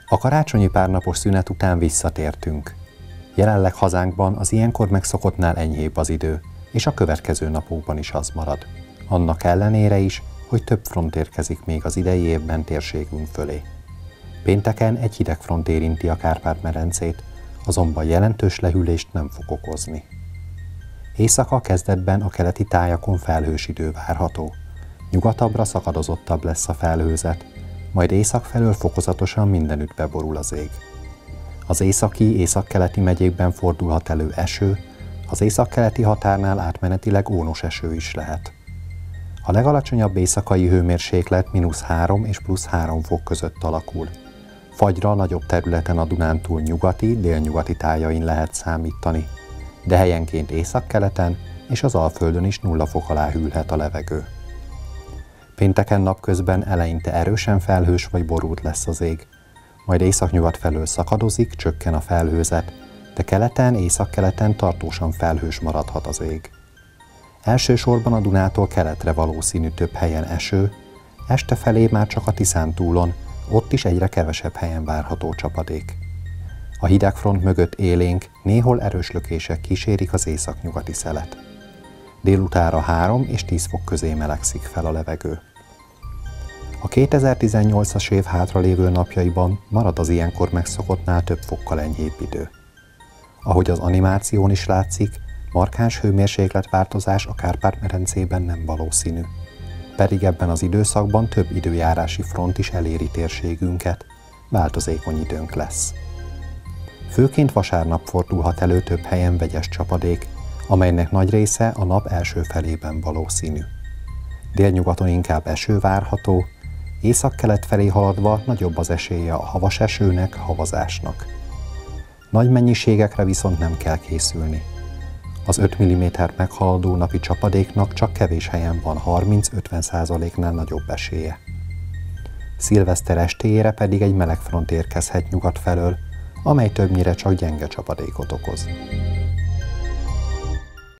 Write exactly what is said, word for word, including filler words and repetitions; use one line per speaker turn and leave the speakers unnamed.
A karácsonyi párnapos szünet után visszatértünk. Jelenleg hazánkban az ilyenkor megszokottnál enyhébb az idő, és a következő napokban is az marad. Annak ellenére is, hogy több front érkezik még az idei évben térségünk fölé. Pénteken egy hideg front érinti a Kárpát-medencét, azonban jelentős lehűlést nem fog okozni. Éjszaka kezdetben a keleti tájakon felhős idő várható. Nyugatabbra szakadozottabb lesz a felhőzet, majd észak felől fokozatosan mindenütt beborul az ég. Az északi, északkeleti megyékben fordulhat elő eső, az északkeleti határnál átmenetileg ónos eső is lehet. A legalacsonyabb éjszakai hőmérséklet mínusz három és plusz három fok között alakul. Fagyra nagyobb területen a Dunántúl nyugati, délnyugati tájain lehet számítani, de helyenként északkeleten és az Alföldön is nulla fok alá hűlhet a levegő. Pénteken napközben eleinte erősen felhős vagy borult lesz az ég, majd északnyugat felől szakadozik, csökken a felhőzet, de keleten, északkeleten tartósan felhős maradhat az ég. Elsősorban a Dunától keletre valószínű több helyen eső, este felé már csak a Tiszántúlon, ott is egyre kevesebb helyen várható csapadék. A hidegfront mögött élénk, néhol erős lökések kísérik az északnyugati szelet. Délutára három és tíz fok közé melegszik fel a levegő. A kétezer-tizennyolcas év hátralévő napjaiban marad az ilyenkor megszokottnál több fokkal enyhébb idő. Ahogy az animáción is látszik, markáns hőmérsékletváltozás a Kárpát-medencében nem valószínű. Pedig ebben az időszakban több időjárási front is eléri térségünket, változékony időnk lesz. Főként vasárnap fordulhat elő több helyen vegyes csapadék, amelynek nagy része a nap első felében valószínű. Délnyugaton inkább eső várható, északkelet felé haladva nagyobb az esélye a havas esőnek, havazásnak. Nagy mennyiségekre viszont nem kell készülni. Az öt millimétert meghaladó napi csapadéknak csak kevés helyen van harminc-ötven százaléknál nagyobb esélye. Szilveszter estéjére pedig egy meleg front érkezhet nyugat felől, amely többnyire csak gyenge csapadékot okoz.